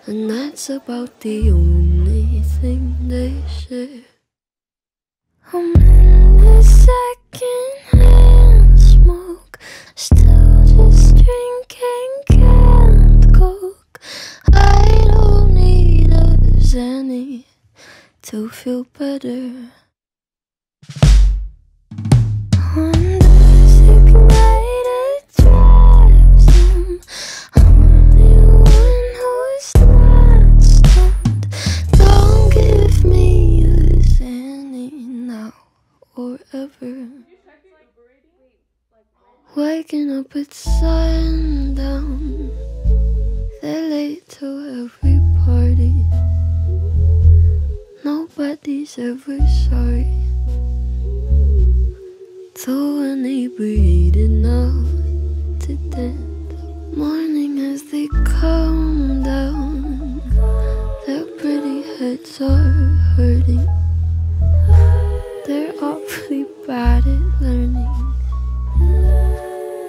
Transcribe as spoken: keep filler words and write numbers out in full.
and that's about the only thing they share. I'm in this second-hand smoke, still just drinking canned Coke. I don't need a Xanny to feel better. Honda's ignited drives them. I'm the one who's not stoned. Don't give me a Xanny now or ever. Waking up at sundown, they're late to every party. Nobody's ever sorry. Too inebriated now to dance. Morning as they calm down, their pretty heads are hurting. They're awfully bad at learning.